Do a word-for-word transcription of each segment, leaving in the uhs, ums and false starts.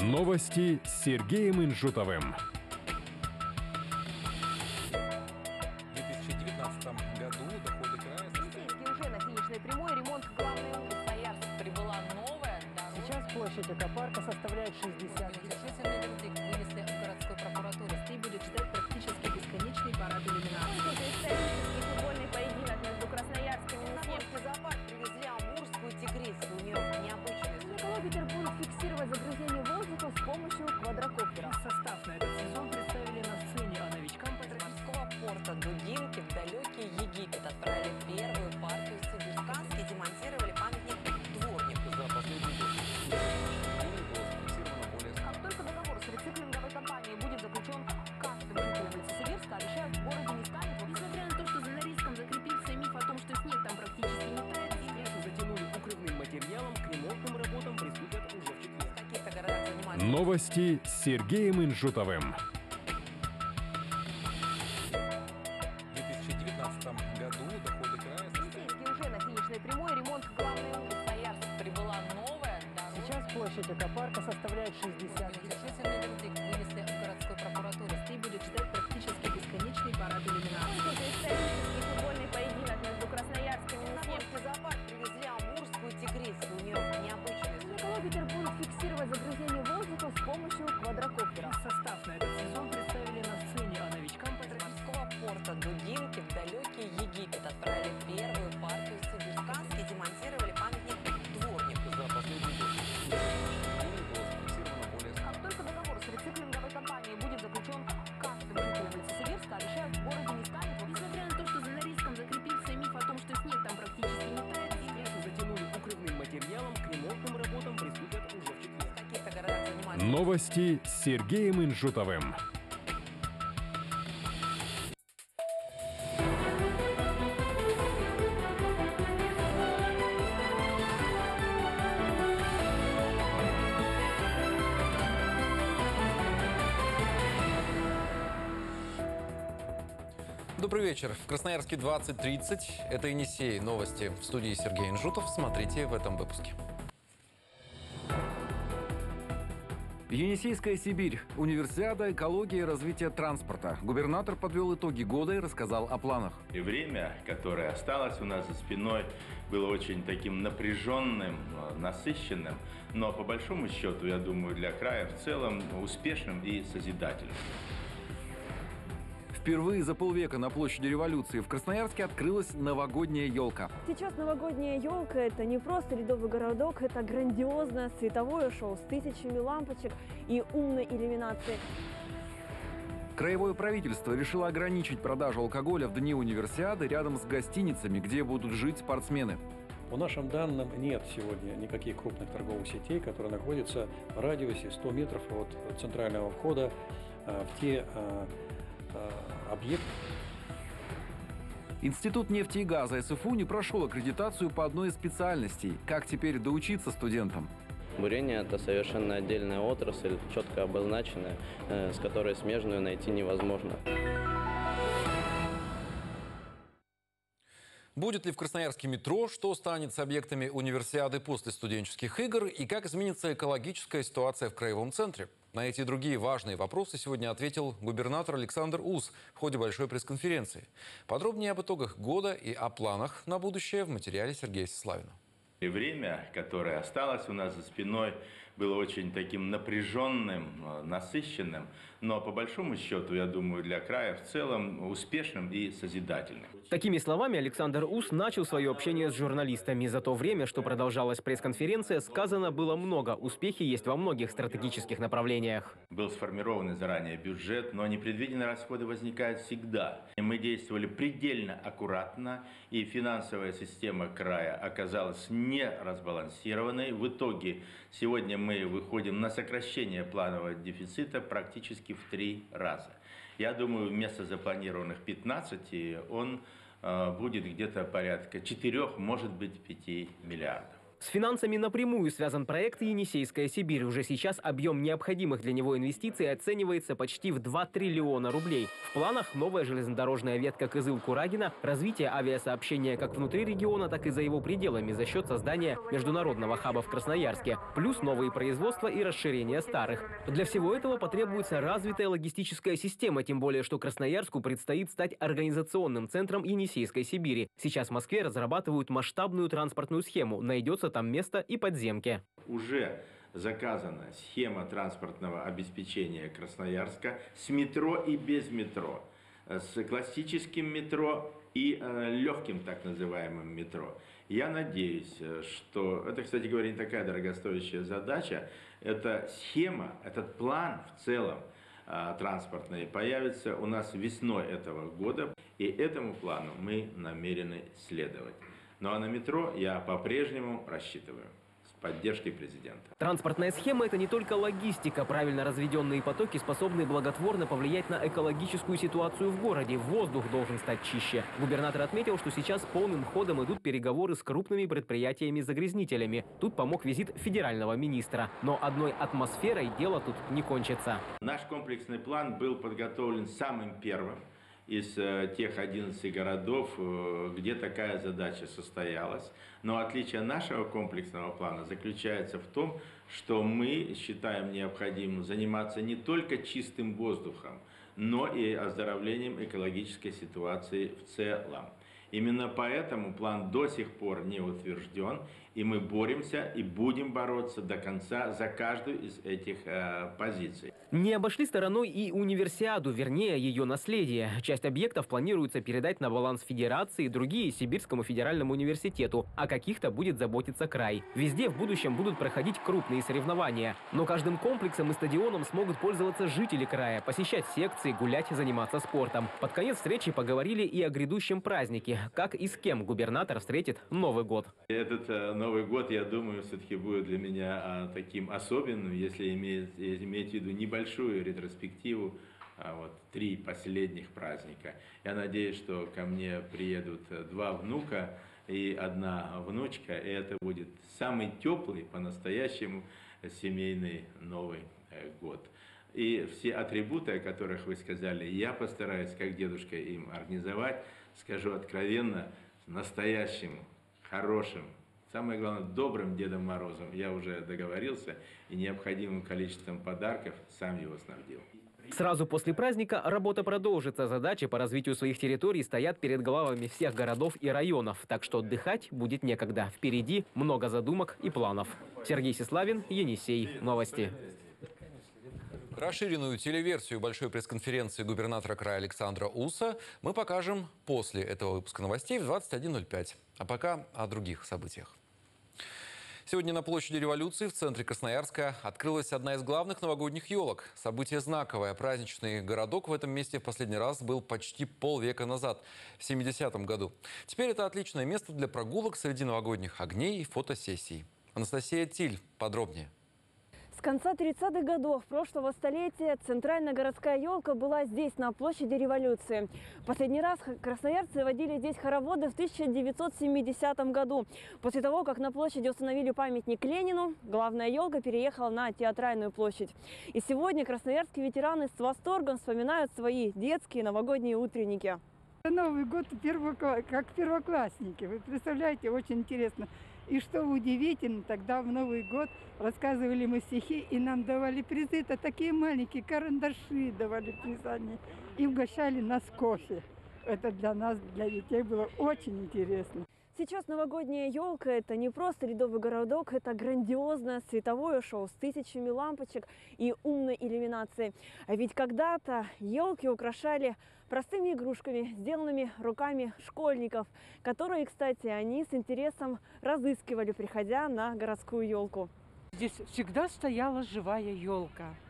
Новости с Сергеем Инжутовым. В две тысячи девятнадцатом году доходы края Енисейский уже на финишной прямой. Ремонт главной улицы Красноярск. Прибыла новая дорога. Сейчас площадь экопарка составляет шестьдесят. Решительный вердикт вынесли в городской прокуратуре. Стей будет ждать практически бесконечный парад иллюминации. Исторический футбольный поединок между Красноярским и Енисейским. Зоопарк привезли амурскую тигрицу. У нее необычный звук. Экологи будут фиксировать загрязнение воздуха с помощью квадрокоптера. Состав на этот сезон представили на сцене, а новичкам От морского порта Дудинки в далекий Египет отправили первую партию сибирскански и демонтировали памятник дворнику. за последний год было зафиксировано более ста. Как только договор с рециклинговой компанией будет заключен, каждый житель улицы Сибирска обещают, в городе не станет. Несмотря на то, что за Норильском закрепился миф о том, что снег там практически не тает, крышу затянули укрывным материалом, к ремонтным работам приступят уже в четверг. в каких-то городах занимаются. Новости с Сергеем Инжутовым. В две тысячи девятнадцатом году доходы края Енисейский уже на финишной прямой. Ремонт главной улицы Красноярск. Прибыла новая дорога. Сейчас площадь экопарка составляет шестьдесят. Решительный вердикт вынесли в городской прокуратуре. Стей будет ждать практически бесконечный парад иллюминации. Исторический футбольный поединок между Красноярским и Енисейским. Зоопарк привезли амурскую тигрицу. У нее необычный звук. Экологи будут фиксировать загрязнение воздуха с помощью квадрокоптера. Состав на этот сезон представили на сцене, а новичкам От морского порта Дудинки в далекий Египет отправили первую партию сибирскански и демонтировали памятник дворнику. за последний год было зафиксировано более ста. Как только договор с рециклинговой компанией будет заключен, каждый житель улицы Сибирска обещают, в городе не станет. Несмотря на то, что за Норильском закрепился миф о том, что снег там практически не тает, крышу затянули укрывным материалом, к ремонтным работам приступят уже в четверг. в каких-то городах занимаются. Новости с Сергеем Инжутовым. Добрый вечер. В Красноярске двадцать тридцать. Это Енисей. Новости в студии Сергей Инжутов. Смотрите в этом выпуске. Енисейская Сибирь. Универсиада, экология и развитие транспорта. Губернатор подвел итоги года и рассказал о планах. И время, которое осталось у нас за спиной, было очень таким напряженным, насыщенным, но по большому счету, я думаю, для края в целом успешным и созидательным. Впервые за полвека на площади Революции в Красноярске открылась новогодняя елка. Сейчас новогодняя елка – это не просто ледовый городок, это грандиозное световое шоу с тысячами лампочек и умной иллюминацией. Краевое правительство решило ограничить продажу алкоголя в дни универсиады рядом с гостиницами, где будут жить спортсмены. По нашим данным, нет сегодня никаких крупных торговых сетей, которые находятся в радиусе ста метров от центрального входа э, в те э, э, объекты. Институт нефти и газа эс эф у не прошел аккредитацию по одной из специальностей. Как теперь доучиться студентам? Бурение – это совершенно отдельная отрасль, четко обозначенная, э, с которой смежную найти невозможно. Будет ли в Красноярске метро, что станет с объектами универсиады после студенческих игр и как изменится экологическая ситуация в краевом центре? На эти и другие важные вопросы сегодня ответил губернатор Александр Ус в ходе большой пресс-конференции. Подробнее об итогах года и о планах на будущее в материале Сергея Сеславина. И время, которое осталось у нас за спиной, было очень таким напряженным, насыщенным, но по большому счету, я думаю, для края в целом успешным и созидательным. Такими словами Александр Ус начал свое общение с журналистами. За то время, что продолжалась пресс-конференция, сказано было много. Успехи есть во многих стратегических направлениях. Был сформирован заранее бюджет, но непредвиденные расходы возникают всегда. И мы действовали предельно аккуратно, и финансовая система края оказалась не разбалансированной. В итоге сегодня мы выходим на сокращение планового дефицита практически в три раза. Я думаю, вместо запланированных пятнадцати он э, будет где-то порядка четырёх, может быть, пяти миллиардов. С финансами напрямую связан проект «Енисейская Сибирь». Уже сейчас объем необходимых для него инвестиций оценивается почти в два триллиона рублей. В планах новая железнодорожная ветка Кызыл-Курагина, развитие авиасообщения как внутри региона, так и за его пределами за счет создания международного хаба в Красноярске, плюс новые производства и расширение старых. Для всего этого потребуется развитая логистическая система, тем более, что Красноярску предстоит стать организационным центром Енисейской Сибири. Сейчас в Москве разрабатывают масштабную транспортную схему. Найдется там место и подземки. Уже заказана схема транспортного обеспечения Красноярска с метро и без метро, с классическим метро и э, легким так называемым метро. Я надеюсь, что это, кстати говоря, не такая дорогостоящая задача. Эта схема, этот план в целом э, транспортный появится у нас весной этого года, и этому плану мы намерены следовать. Ну а на метро я по-прежнему рассчитываю с поддержкой президента. Транспортная схема – это не только логистика. Правильно разведенные потоки способны благотворно повлиять на экологическую ситуацию в городе. Воздух должен стать чище. Губернатор отметил, что сейчас полным ходом идут переговоры с крупными предприятиями-загрязнителями. Тут помог визит федерального министра. Но одной атмосферой дело тут не кончится. Наш комплексный план был подготовлен самым первым из э, тех одиннадцати городов, э, где такая задача состоялась. Но отличие нашего комплексного плана заключается в том, что мы считаем необходимым заниматься не только чистым воздухом, но и оздоровлением экологической ситуации в целом. Именно поэтому план до сих пор не утвержден, и мы боремся и будем бороться до конца за каждую из этих э, позиций. Не обошли стороной и универсиаду, вернее, ее наследие. Часть объектов планируется передать на баланс Федерации, другие – Сибирскому федеральному университету, а каких-то будет заботиться край. Везде в будущем будут проходить крупные соревнования. Но каждым комплексом и стадионом смогут пользоваться жители края, посещать секции, гулять, заниматься спортом. Под конец встречи поговорили и о грядущем празднике. Как и с кем губернатор встретит Новый год. Этот э, Новый год, я думаю, все-таки будет для меня а, таким особенным, если иметь, иметь в виду небольшую ретроспективу, а, вот, три последних праздника. Я надеюсь, что ко мне приедут два внука и одна внучка, и это будет самый теплый, по-настоящему семейный Новый год. И все атрибуты, о которых вы сказали, я постараюсь, как дедушка, им организовать, скажу откровенно, настоящим, хорошим, самое главное, добрым Дедом Морозом. Я уже договорился и необходимым количеством подарков сам его снабдил. Сразу после праздника работа продолжится. Задачи по развитию своих территорий стоят перед главами всех городов и районов. Так что отдыхать будет некогда. Впереди много задумок и планов. Сергей Сеславин, Енисей. Новости. Расширенную телеверсию большой пресс-конференции губернатора края Александра Уса мы покажем после этого выпуска новостей в двадцать один ноль пять. А пока о других событиях. Сегодня на площади Революции в центре Красноярска открылась одна из главных новогодних елок. Событие знаковое. Праздничный городок в этом месте в последний раз был почти полвека назад, в семидесятом году. Теперь это отличное место для прогулок среди новогодних огней и фотосессий. Анастасия Тиль подробнее. С конца тридцатых годов прошлого столетия центральная городская елка была здесь, на площади Революции. Последний раз красноярцы водили здесь хороводы в тысяча девятьсот семидесятом году. После того, как на площади установили памятник Ленину, главная елка переехала на Театральную площадь. И сегодня красноярские ветераны с восторгом вспоминают свои детские новогодние утренники. Новый год как первоклассники. Вы представляете, очень интересно. И что удивительно, тогда в Новый год рассказывали мы стихи, и нам давали призы. Это такие маленькие карандаши давали призания. И угощали нас кофе. Это для нас, для детей было очень интересно. Сейчас новогодняя елка – это не просто ледовый городок, это грандиозное световое шоу с тысячами лампочек и умной иллюминацией. А ведь когда-то елки украшали простыми игрушками, сделанными руками школьников, которые, кстати, они с интересом разыскивали, приходя на городскую елку. Здесь всегда стояла живая елка.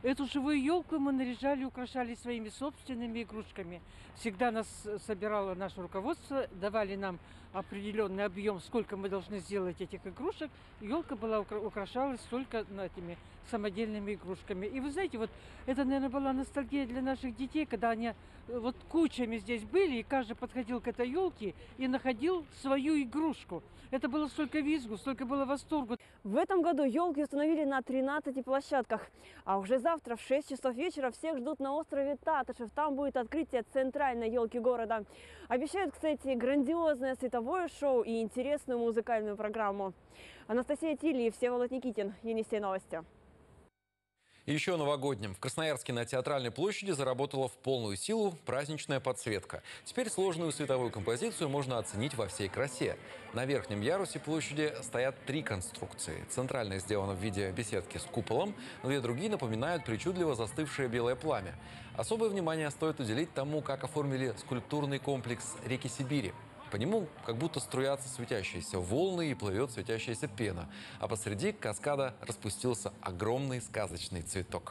Эту живую елку мы наряжали, украшали своими собственными игрушками. Всегда нас собирало наше руководство, давали нам определенный объем, сколько мы должны сделать этих игрушек. Елка была украшалась только этими самодельными игрушками. И вы знаете, вот это, наверное, была ностальгия для наших детей, когда они вот кучами здесь были, и каждый подходил к этой елке и находил свою игрушку. Это было столько визгу, столько было восторгу. В этом году елки установили на тринадцати площадках. А уже завтра в шесть часов вечера всех ждут на острове Татышев. Там будет открытие центральной елки города. Обещают, кстати, грандиозное световое шоу и интересную музыкальную программу. Анастасия Тильи, Всеволод Никитин, Енисей новости. Еще новогодним. В Красноярске на Театральной площади заработала в полную силу праздничная подсветка. Теперь сложную световую композицию можно оценить во всей красе. На верхнем ярусе площади стоят три конструкции. Центральная сделана в виде беседки с куполом, но две другие напоминают причудливо застывшее белое пламя. Особое внимание стоит уделить тому, как оформили скульптурный комплекс реки Сибири. По нему как будто струятся светящиеся волны и плывет светящаяся пена. А посреди каскада распустился огромный сказочный цветок.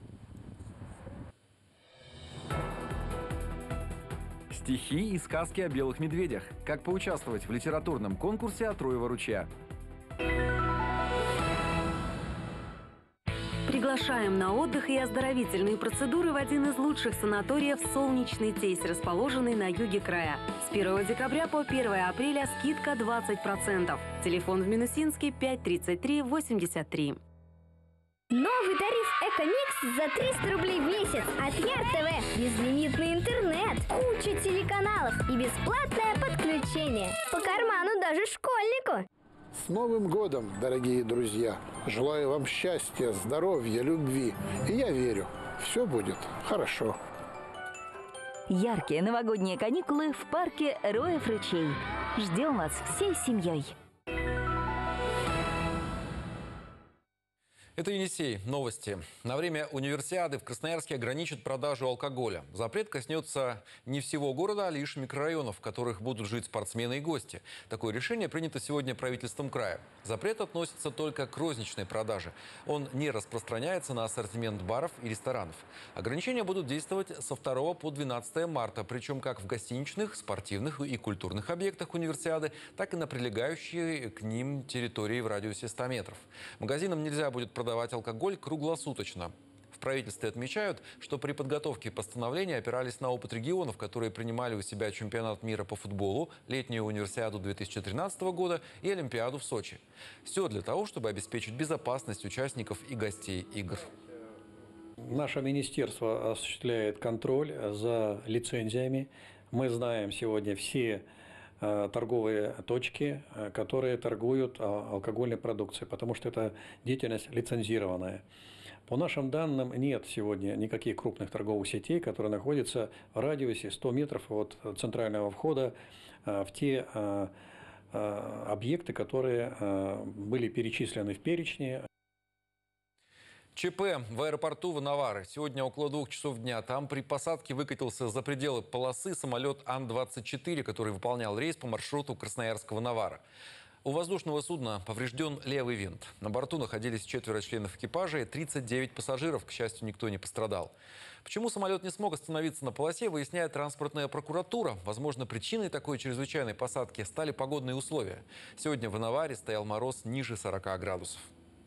Стихи и сказки о белых медведях. Как поучаствовать в литературном конкурсе от Троева ручья. Приглашаем на отдых и оздоровительные процедуры в один из лучших санаториев «Солнечный Тейс», расположенный на юге края. С первого декабря по первое апреля скидка двадцать процентов. Телефон в Минусинске пять тридцать три восемьдесят три. Новый тариф «Экомикс» за триста рублей в месяц от Яр ТВ. Безлимитный интернет, куча телеканалов и бесплатное подключение. По карману даже школьнику. С Новым годом, дорогие друзья! Желаю вам счастья, здоровья, любви. И я верю, все будет хорошо. Яркие новогодние каникулы в парке Роев ручей. Ждем вас всей семьей. Это Енисей. Новости. На время универсиады в Красноярске ограничат продажу алкоголя. Запрет коснется не всего города, а лишь микрорайонов, в которых будут жить спортсмены и гости. Такое решение принято сегодня правительством края. Запрет относится только к розничной продаже. Он не распространяется на ассортимент баров и ресторанов. Ограничения будут действовать со второго по двенадцатое марта, причем как в гостиничных, спортивных и культурных объектах универсиады, так и на прилегающие к ним территории в радиусе ста метров. Магазинам нельзя будет продавать давать алкоголь круглосуточно. В правительстве отмечают, что при подготовке постановления опирались на опыт регионов, которые принимали у себя чемпионат мира по футболу, летнюю универсиаду две тысячи тринадцатого года и Олимпиаду в Сочи. Все для того, чтобы обеспечить безопасность участников и гостей игр. Наше министерство осуществляет контроль за лицензиями. Мы знаем сегодня все торговые точки, которые торгуют алкогольной продукцией, потому что это деятельность лицензированная. По нашим данным, нет сегодня никаких крупных торговых сетей, которые находятся в радиусе ста метров от центрального входа в те объекты, которые были перечислены в перечне. ЧП в аэропорту Ванавары. Сегодня около двух часов дня. Там при посадке выкатился за пределы полосы самолет Ан двадцать четыре, который выполнял рейс по маршруту Красноярск-Ванавара. У воздушного судна поврежден левый винт. На борту находились четверо членов экипажа и тридцать девять пассажиров. К счастью, никто не пострадал. Почему самолет не смог остановиться на полосе, выясняет транспортная прокуратура. Возможно, причиной такой чрезвычайной посадки стали погодные условия. Сегодня в Ванаваре стоял мороз ниже сорока градусов.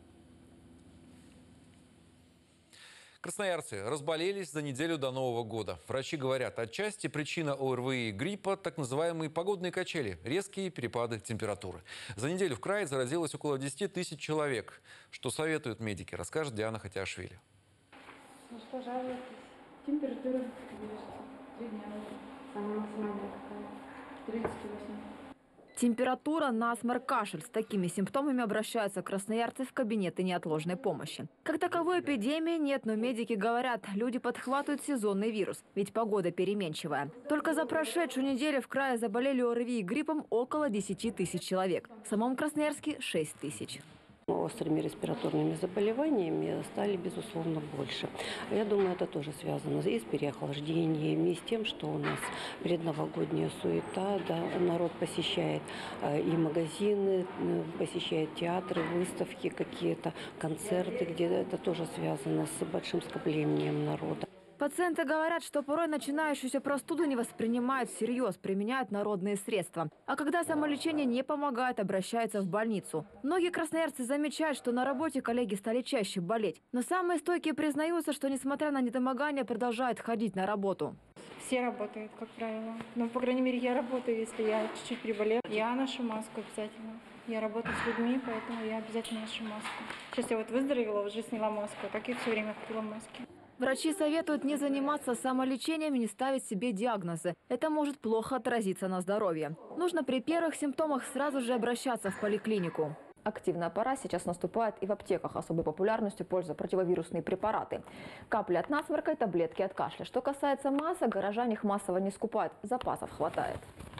Красноярцы разболелись за неделю до Нового года. Врачи говорят, отчасти причина ОРВИ и гриппа – так называемые погодные качели, резкие перепады температуры. За неделю в крае заразилось около десяти тысяч человек. Что советуют медики, расскажет Диана Хатиашвили. Ну что, жалуетесь? Температура три дня уже. Самая максимальная какая? тридцать восемь. Температура, насморк, кашель. С такими симптомами обращаются красноярцы в кабинеты неотложной помощи. Как таковой эпидемии нет, но медики говорят, люди подхватывают сезонный вирус, ведь погода переменчивая. Только за прошедшую неделю в крае заболели ОРВИ и гриппом около десяти тысяч человек. В самом Красноярске – шесть тысяч. Острыми респираторными заболеваниями стали, безусловно, больше. Я думаю, это тоже связано и с переохлаждением, и с тем, что у нас предновогодняя суета, да, народ посещает и магазины, посещает театры, выставки какие-то, концерты, где это тоже связано с большим скоплением народа. Пациенты говорят, что порой начинающуюся простуду не воспринимают всерьез, применяют народные средства. А когда самолечение не помогает, обращаются в больницу. Многие красноярцы замечают, что на работе коллеги стали чаще болеть. Но самые стойкие признаются, что несмотря на недомогание, продолжают ходить на работу. Все работают, как правило. Ну, по крайней мере, я работаю, если я чуть-чуть приболела. Я ношу маску обязательно. Я работаю с людьми, поэтому я обязательно ношу маску. Сейчас я вот выздоровела, уже сняла маску, так и все время ходила в маске. Врачи советуют не заниматься самолечением и не ставить себе диагнозы. Это может плохо отразиться на здоровье. Нужно при первых симптомах сразу же обращаться в поликлинику. Активная пора сейчас наступает и в аптеках. Особой популярностью пользуются противовирусные препараты. Капли от насморка и таблетки от кашля. Что касается масок, горожане их массово не скупают. Запасов хватает.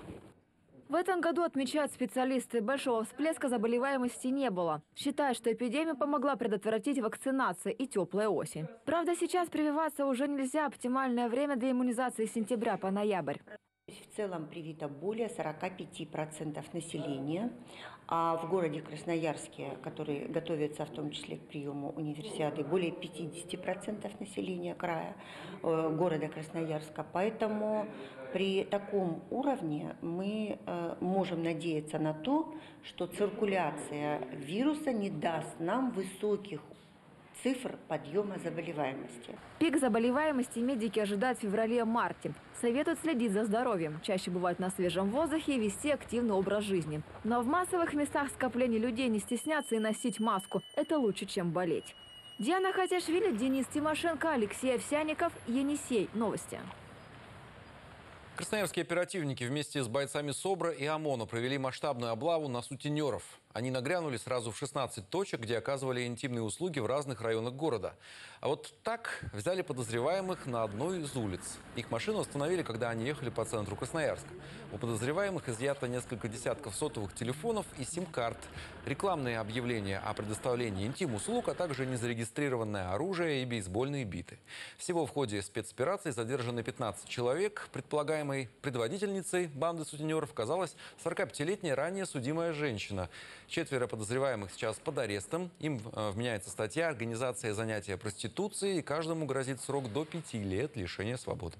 В этом году, отмечают специалисты, большого всплеска заболеваемости не было. Считают, что эпидемию помогла предотвратить вакцинация и теплая осень. Правда, сейчас прививаться уже нельзя. Оптимальное время для иммунизации с сентября по ноябрь. В целом привито более сорока пяти процентов населения, а в городе Красноярске, который готовится в том числе к приему универсиады, более пятидесяти процентов населения края э, города Красноярска. Поэтому при таком уровне мы э, можем надеяться на то, что циркуляция вируса не даст нам высоких цифр подъема заболеваемости. Пик заболеваемости медики ожидают в феврале-марте. Советуют следить за здоровьем, чаще бывать на свежем воздухе и вести активный образ жизни. Но в массовых местах скопления людей не стесняться и носить маску. Это лучше, чем болеть. Диана Хатяшвили, Денис Тимошенко, Алексей Овсянников, Енисей. Новости. Красноярские оперативники вместе с бойцами СОБРа и ОМОНа провели масштабную облаву на сутенеров. Они нагрянули сразу в шестнадцать точек, где оказывали интимные услуги в разных районах города. А вот так взяли подозреваемых на одной из улиц. Их машину остановили, когда они ехали по центру Красноярска. У подозреваемых изъято несколько десятков сотовых телефонов и сим-карт, рекламные объявления о предоставлении интим-услуг, а также незарегистрированное оружие и бейсбольные биты. Всего в ходе спецоперации задержаны пятнадцать человек. Предполагаемой предводительницей банды сутенеров оказалась сорокапятилетняя ранее судимая женщина. Четверо подозреваемых сейчас под арестом. Им вменяется статья «Организация занятия проституцией», и каждому грозит срок до пяти лет лишения свободы.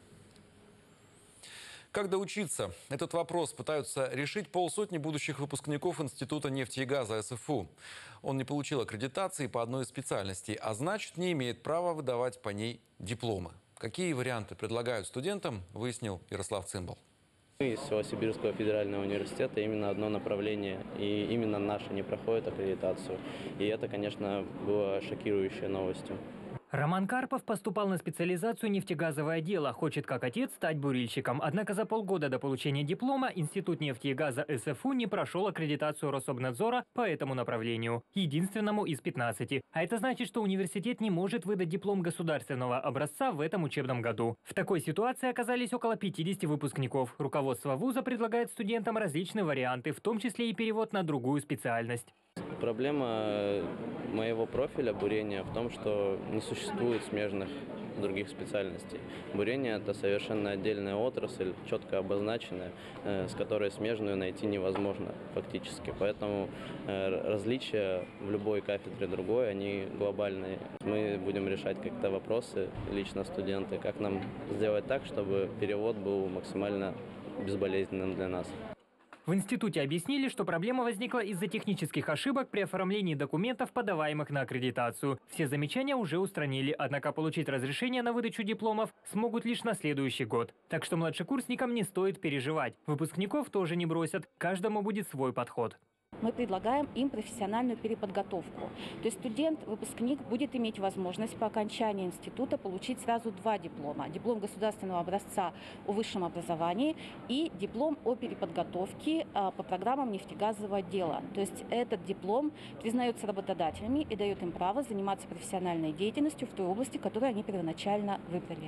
Как доучиться? Этот вопрос пытаются решить полсотни будущих выпускников Института нефти и газа эс эф у. Он не получил аккредитации по одной из специальностей, а значит, не имеет права выдавать по ней дипломы. Какие варианты предлагают студентам, выяснил Ярослав Цимбал. Из Новосибирского федерального университета именно одно направление, и именно наше не проходит аккредитацию. И это, конечно, было шокирующей новостью. Роман Карпов поступал на специализацию нефтегазовое дело. Хочет, как отец, стать бурильщиком. Однако за полгода до получения диплома Институт нефти и газа эс эф у не прошел аккредитацию Рособнадзора по этому направлению. Единственному из пятнадцати. А это значит, что университет не может выдать диплом государственного образца в этом учебном году. В такой ситуации оказались около пятидесяти выпускников. Руководство вуза предлагает студентам различные варианты, в том числе и перевод на другую специальность. Проблема моего профиля бурения в том, что не существует смежных других специальностей. Бурение – это совершенно отдельная отрасль, четко обозначенная, с которой смежную найти невозможно фактически. Поэтому различия в любой кафедре другой, они глобальные. Мы будем решать как-то вопросы, лично студенты, как нам сделать так, чтобы перевод был максимально безболезненным для нас. В институте объяснили, что проблема возникла из-за технических ошибок при оформлении документов, подаваемых на аккредитацию. Все замечания уже устранили, однако получить разрешение на выдачу дипломов смогут лишь на следующий год. Так что младшекурсникам не стоит переживать. Выпускников тоже не бросят, каждому будет свой подход. Мы предлагаем им профессиональную переподготовку. То есть студент, выпускник будет иметь возможность по окончании института получить сразу два диплома. Диплом государственного образца о высшем образовании и диплом о переподготовке по программам нефтегазового дела. То есть этот диплом признается работодателями и дает им право заниматься профессиональной деятельностью в той области, которую они первоначально выбрали.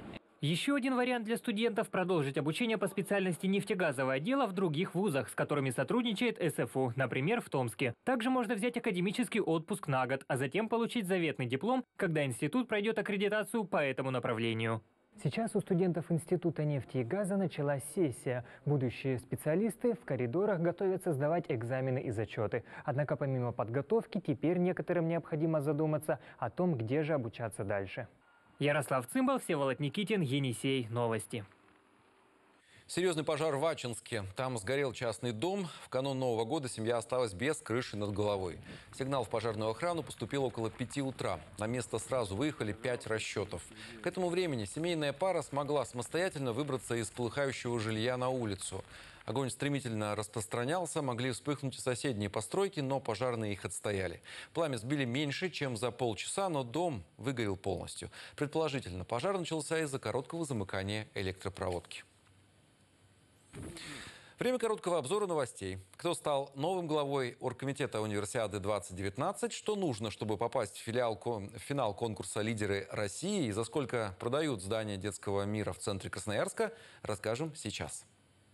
Еще один вариант для студентов – продолжить обучение по специальности нефтегазовое дело в других вузах, с которыми сотрудничает эс эф у, например, в Томске. Также можно взять академический отпуск на год, а затем получить заветный диплом, когда институт пройдет аккредитацию по этому направлению. Сейчас у студентов Института нефти и газа началась сессия. Будущие специалисты в коридорах готовятся сдавать экзамены и зачеты. Однако помимо подготовки, теперь некоторым необходимо задуматься о том, где же обучаться дальше. Ярослав Цимбал, Всеволод Никитин, Енисей. Новости. Серьезный пожар в Ачинске. Там сгорел частный дом. В канун Нового года семья осталась без крыши над головой. Сигнал в пожарную охрану поступил около пяти утра. На место сразу выехали пять расчетов. К этому времени семейная пара смогла самостоятельно выбраться из полыхающего жилья на улицу. Огонь стремительно распространялся, могли вспыхнуть и соседние постройки, но пожарные их отстояли. Пламя сбили меньше, чем за полчаса, но дом выгорел полностью. Предположительно, пожар начался из-за короткого замыкания электропроводки. Время короткого обзора новостей. Кто стал новым главой оргкомитета Универсиады двадцать девятнадцать, что нужно, чтобы попасть в, филиал, в финал конкурса «Лидеры России» и за сколько продают здания детского мира в центре Красноярска, расскажем сейчас.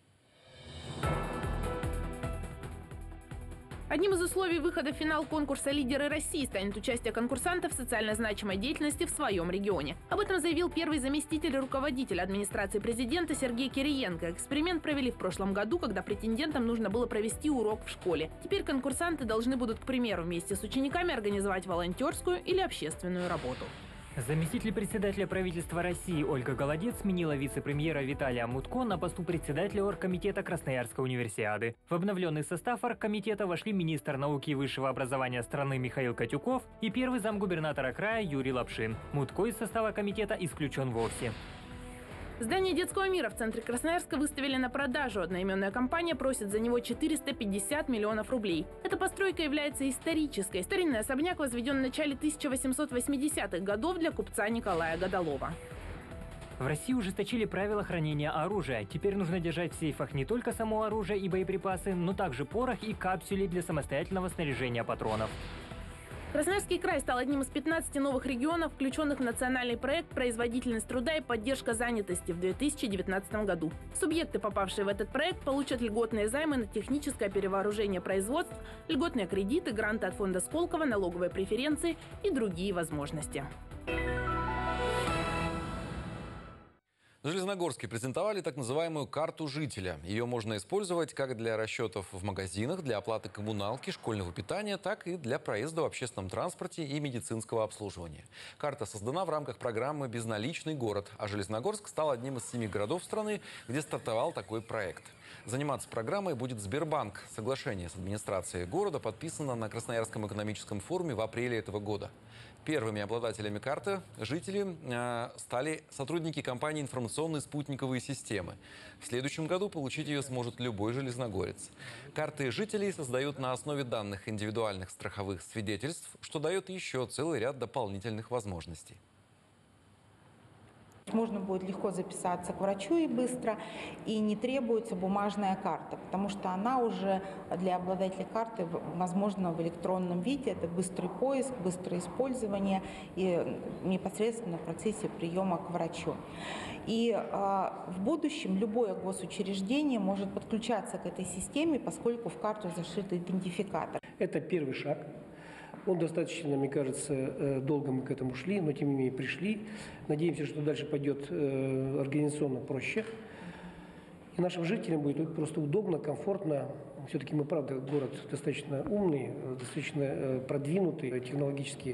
Одним из условий выхода в финал конкурса «Лидеры России» станет участие конкурсантов в социально значимой деятельности в своем регионе. Об этом заявил первый заместитель руководителя администрации президента Сергей Кириенко. Эксперимент провели в прошлом году, когда претендентам нужно было провести урок в школе. Теперь конкурсанты должны будут, к примеру, вместе с учениками организовать волонтерскую или общественную работу. Заместитель председателя правительства России Ольга Голодец сменила вице-премьера Виталия Мутко на посту председателя оргкомитета Красноярской универсиады. В обновленный состав оргкомитета вошли министр науки и высшего образования страны Михаил Катюков и первый замгубернатора края Юрий Лапшин. Мутко из состава комитета исключен вовсе. Здание детского мира в центре Красноярска выставили на продажу. Одноименная компания просит за него четыреста пятьдесят миллионов рублей. Эта постройка является исторической. Старинный особняк возведен в начале тысяча восемьсот восьмидесятых годов для купца Николая Годолова. В России ужесточили правила хранения оружия. Теперь нужно держать в сейфах не только само оружие и боеприпасы, но также порох и капсули для самостоятельного снаряжения патронов. Красноярский край стал одним из пятнадцати новых регионов, включенных в национальный проект «Производительность труда и поддержка занятости» в две тысячи девятнадцатом году. Субъекты, попавшие в этот проект, получат льготные займы на техническое перевооружение производств, льготные кредиты, гранты от фонда Сколково, налоговые преференции и другие возможности. В Железногорске презентовали так называемую карту жителя. Ее можно использовать как для расчетов в магазинах, для оплаты коммуналки, школьного питания, так и для проезда в общественном транспорте и медицинского обслуживания. Карта создана в рамках программы «Безналичный город», а Железногорск стал одним из семи городов страны, где стартовал такой проект. Заниматься программой будет Сбербанк. Соглашение с администрацией города подписано на Красноярском экономическом форуме в апреле этого года. Первыми обладателями карты жители э, стали сотрудники компании «Информационные спутниковые системы». В следующем году получить ее сможет любой железногорец. Карты жителей создают на основе данных индивидуальных страховых свидетельств, что дает еще целый ряд дополнительных возможностей. Можно будет легко записаться к врачу и быстро, и не требуется бумажная карта, потому что она уже для обладателя карты возможна в электронном виде. Это быстрый поиск, быстрое использование и непосредственно в процессе приема к врачу. И э, в будущем любое госучреждение может подключаться к этой системе, поскольку в карту зашит идентификатор. Это первый шаг. Он достаточно, мне кажется, долго мы к этому шли, но тем не менее пришли. Надеемся, что дальше пойдет организационно проще. И нашим жителям будет просто удобно, комфортно. Все-таки мы, правда, город достаточно умный, достаточно продвинутый технологически.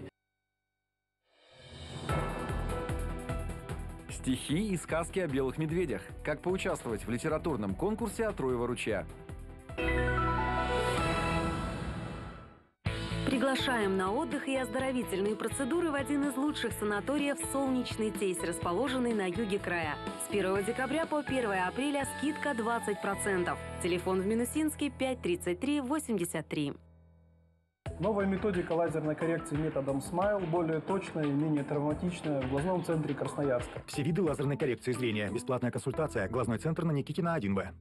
Стихи и сказки о белых медведях. Как поучаствовать в литературном конкурсе от Троева ручья. Приглашаем на отдых и оздоровительные процедуры в один из лучших санаториев «Солнечный Тейс», расположенный на юге края. С первого декабря по первое апреля скидка двадцать процентов. Телефон в Минусинске пять тридцать три восемьдесят три. Новая методика лазерной коррекции методом смайл, более точная и менее травматичная, в глазном центре Красноярска. Все виды лазерной коррекции зрения. Бесплатная консультация. Глазной центр на Никитина один Б.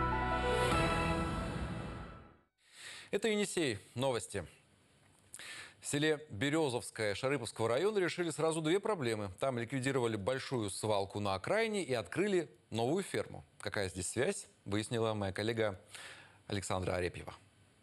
Это Енисей. Новости. В селе Березовское Шарыповского района решили сразу две проблемы. Там ликвидировали большую свалку на окраине и открыли новую ферму. Какая здесь связь, выяснила моя коллега Александра Арепьева.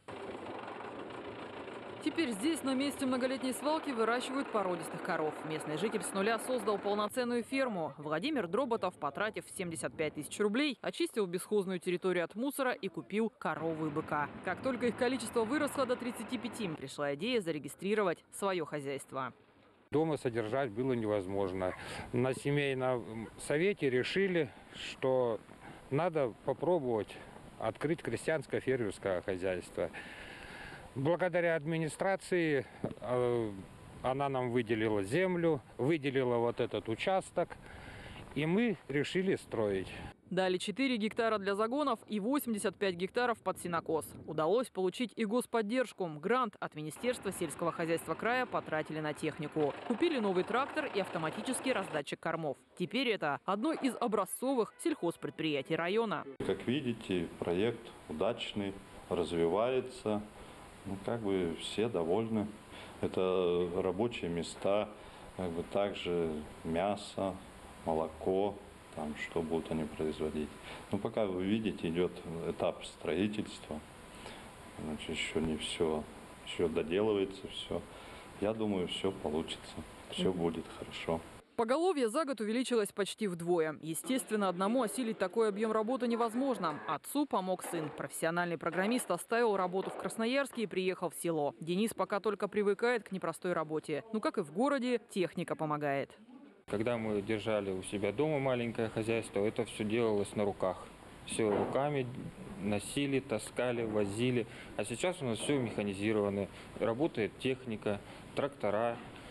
Теперь здесь, на месте многолетней свалки, выращивают породистых коров. Местный житель с нуля создал полноценную ферму. Владимир Дроботов, потратив семьдесят пять тысяч рублей, очистил бесхозную территорию от мусора и купил корову и быка. Как только их количество выросло до тридцати пяти, пришла идея зарегистрировать свое хозяйство. Дома содержать было невозможно. На семейном совете решили, что надо попробовать открыть крестьянское фермерское хозяйство. Благодаря администрации э, она нам выделила землю, выделила вот этот участок, и мы решили строить. Дали четыре гектара для загонов и восемьдесят пять гектаров под сенокос. Удалось получить и господдержку. Грант от Министерства сельского хозяйства края потратили на технику. Купили новый трактор и автоматический раздатчик кормов. Теперь это одно из образцовых сельхозпредприятий района. Как видите, проект удачный, развивается. Ну, как бы все довольны. Это рабочие места, как бы также мясо, молоко, там, что будут они производить. Ну, пока вы видите, идет этап строительства. Значит, еще не все, еще доделывается все. Я думаю, все получится, все будет хорошо. Поголовье за год увеличилось почти вдвое. Естественно, одному осилить такой объем работы невозможно. Отцу помог сын. Профессиональный программист оставил работу в Красноярске и приехал в село. Денис пока только привыкает к непростой работе. Ну, как и в городе, техника помогает. Когда мы держали у себя дома маленькое хозяйство, это все делалось на руках. Все руками носили, таскали, возили. А сейчас у нас все механизировано. Работает техника, трактора.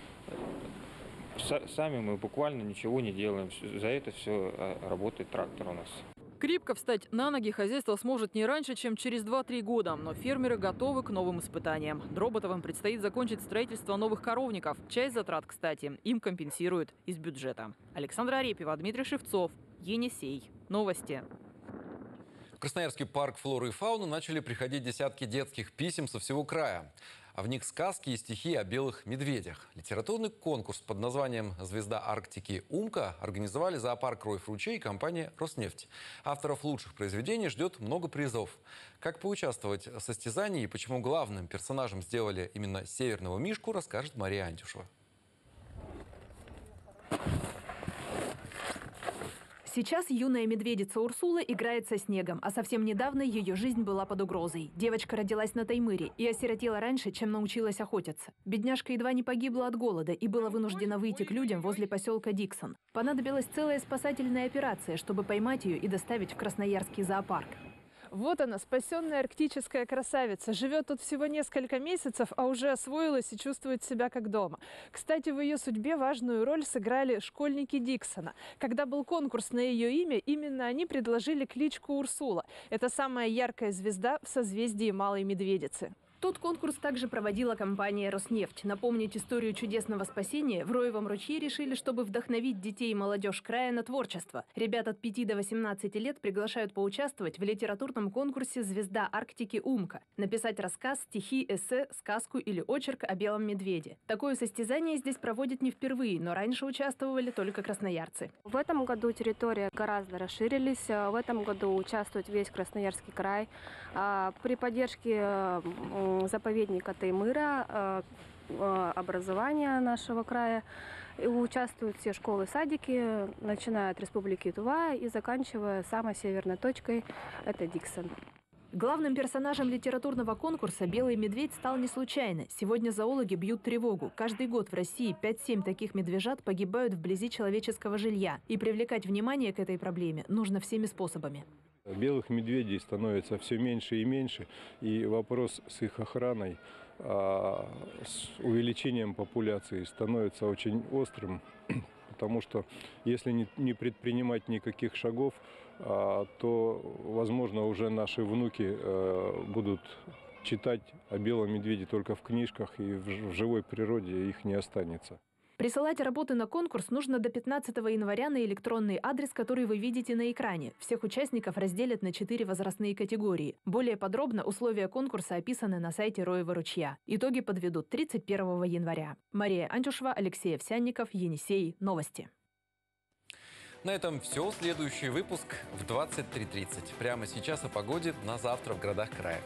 Сами мы буквально ничего не делаем. За это все работает трактор у нас. Крепко встать на ноги хозяйство сможет не раньше, чем через два-три года. Но фермеры готовы к новым испытаниям. Дроботовым предстоит закончить строительство новых коровников. Часть затрат, кстати, им компенсируют из бюджета. Александра Арепьева, Дмитрий Шевцов, Енисей. Новости. В Красноярский парк флоры и фауны начали приходить десятки детских писем со всего края. А в них сказки и стихи о белых медведях. Литературный конкурс под названием «Звезда Арктики Умка» организовали зоопарк «Роев-Ручей» и компания «Роснефть». Авторов лучших произведений ждет много призов. Как поучаствовать в состязании и почему главным персонажем сделали именно северного мишку, расскажет Мария Антюшева. Сейчас юная медведица Урсула играет со снегом, а совсем недавно ее жизнь была под угрозой. Девочка родилась на Таймыре и осиротела раньше, чем научилась охотиться. Бедняжка едва не погибла от голода и была вынуждена выйти к людям возле поселка Диксон. Понадобилась целая спасательная операция, чтобы поймать ее и доставить в Красноярский зоопарк. Вот она, спасенная арктическая красавица. Живет тут всего несколько месяцев, а уже освоилась и чувствует себя как дома. Кстати, в ее судьбе важную роль сыграли школьники Диксона. Когда был конкурс на ее имя, именно они предложили кличку Урсула. Это самая яркая звезда в созвездии Малой Медведицы. Тот конкурс также проводила компания «Роснефть». Напомнить историю чудесного спасения в Роевом ручье решили, чтобы вдохновить детей и молодежь края на творчество. Ребят от пяти до восемнадцати лет приглашают поучаствовать в литературном конкурсе «Звезда Арктики Умка». Написать рассказ, стихи, эссе, сказку или очерк о белом медведе. Такое состязание здесь проводят не впервые, но раньше участвовали только красноярцы. В этом году территория гораздо расширились. В этом году участвует весь Красноярский край. При поддержке заповедника Таймыра, образования нашего края. И участвуют все школы, садики, начиная от Республики Тува и заканчивая самой северной точкой – это Диксон. Главным персонажем литературного конкурса «Белый медведь» стал не случайно. Сегодня зоологи бьют тревогу. Каждый год в России пять-семь таких медвежат погибают вблизи человеческого жилья. И привлекать внимание к этой проблеме нужно всеми способами. Белых медведей становится все меньше и меньше, и вопрос с их охраной, а, с увеличением популяции становится очень острым, потому что если не, не предпринимать никаких шагов, а, то, возможно, уже наши внуки а, будут читать о белом медведе только в книжках, и в, в живой природе их не останется. Присылать работы на конкурс нужно до пятнадцатого января на электронный адрес, который вы видите на экране. Всех участников разделят на четыре возрастные категории. Более подробно условия конкурса описаны на сайте Роева ручья. Итоги подведут тридцать первого января. Мария Антюшева, Алексей Овсянников, Енисей. Новости. На этом все. Следующий выпуск в двадцать три тридцать. Прямо сейчас о погоде на завтра в городах края.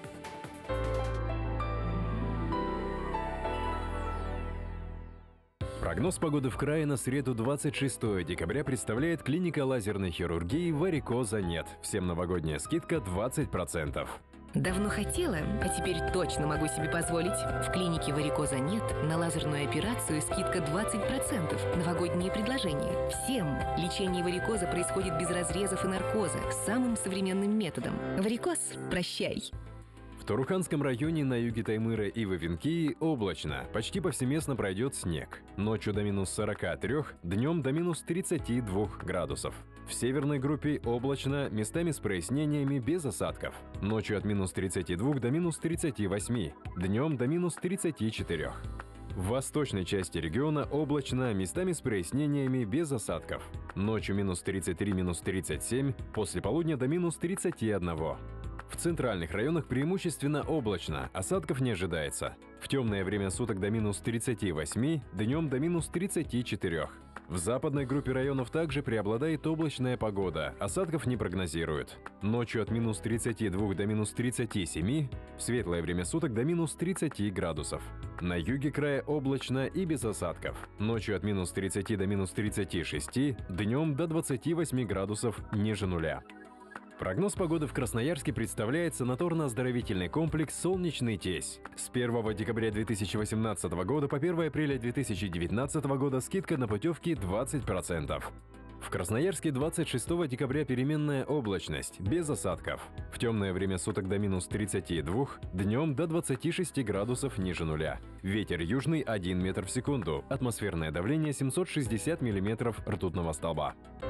Прогноз погоды в крае на среду двадцать шестого декабря представляет клиника лазерной хирургии «Варикоза нет». Всем новогодняя скидка двадцать процентов. Давно хотела, а теперь точно могу себе позволить. В клинике «Варикоза нет» на лазерную операцию скидка двадцать процентов. Новогодние предложения. Всем. Лечение варикоза происходит без разрезов и наркоза, самым современным методом. Варикоз – прощай. В Туруханском районе на юге Таймыра и в Эвенкии облачно. Почти повсеместно пройдет снег. Ночью до минус сорока трёх, днем до минус тридцати двух градусов. В северной группе облачно, местами с прояснениями без осадков. Ночью от минус тридцати двух до минус тридцати восьми, днем до минус тридцати четырёх. В восточной части региона облачно, местами с прояснениями без осадков. Ночью минус тридцать три, минус тридцать семь, после полудня до минус тридцати одного. В центральных районах преимущественно облачно, осадков не ожидается. В темное время суток до минус тридцати восьми, днем до минус тридцати четырёх. В западной группе районов также преобладает облачная погода, осадков не прогнозируют. Ночью от минус тридцати двух до минус тридцати семи, в светлое время суток до минус тридцати градусов. На юге края облачно и без осадков. Ночью от минус тридцати до минус тридцати шести, днем до двадцати восьми градусов ниже нуля. Прогноз погоды в Красноярске представляет санаторно-оздоровительный комплекс «Солнечный Тесь». С первого декабря две тысячи восемнадцатого года по первое апреля две тысячи девятнадцатого года скидка на путевки двадцать процентов. В Красноярске двадцать шестого декабря переменная облачность, без осадков. В темное время суток до минус тридцати двух, днем до двадцати шести градусов ниже нуля. Ветер южный один метр в секунду, атмосферное давление семьсот шестьдесят миллиметров ртутного столба.